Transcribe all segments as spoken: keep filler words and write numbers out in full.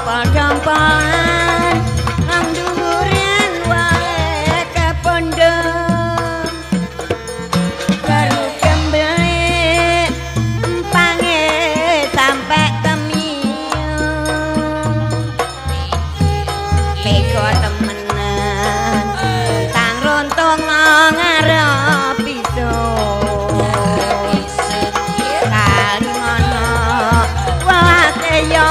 Padampan nang dhuwuran wae kepondok karo kembali empange sampe temiyong peko temenan tang rontong ngarep iso kali ngono wate yo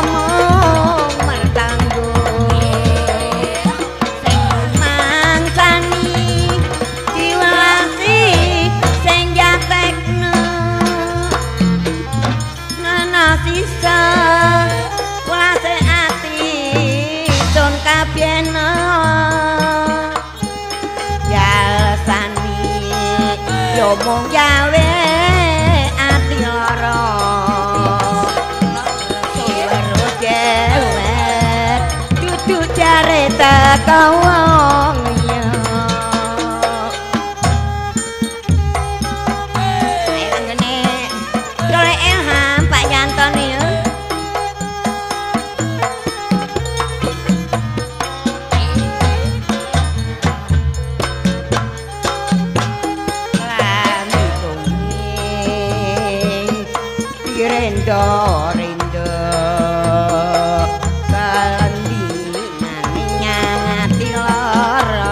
mung gawe ati lara suwero dewek dudu jare teko wong liya ayo ngene dole ilham Pak Yanton ya rendo rendo kalendi maning ngati lara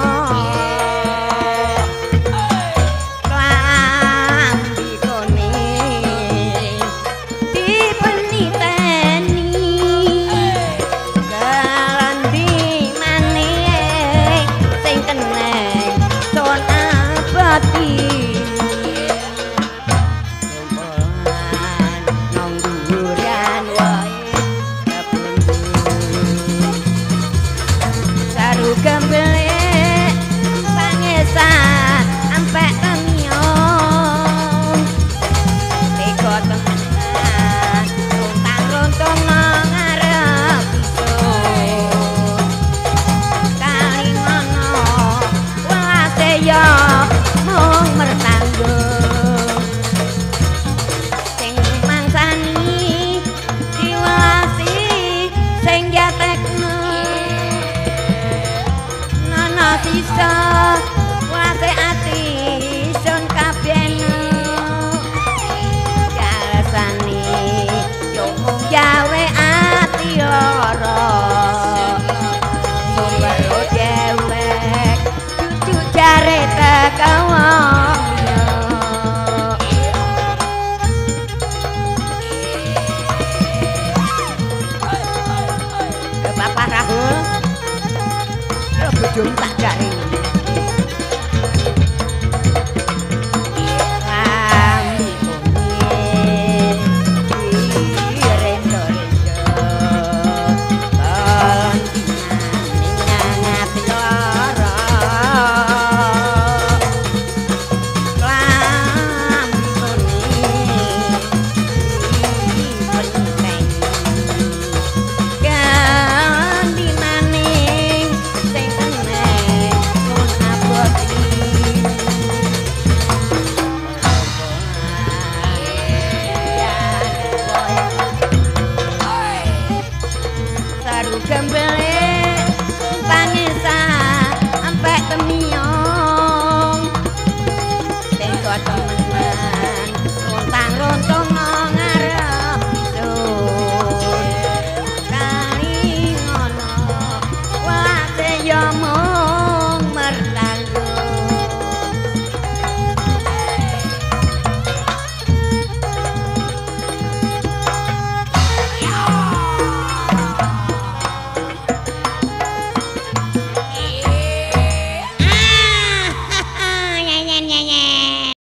klambi kuning dipeniteni kalendi maning sing keneng son abadi kembali pangesa ampe temiyong teko temenan rontang-rontong ngarep iso kali ngono wate yo mung mertanggung sing mangsani diwasi sing jatekno sisa wate ati sun kabeno jalasani yo mung gawe ati lara suwero dewek dudu jare teko wong liya Bapak Rahul bojone tak jare kembali pangesa ampe temiyong teko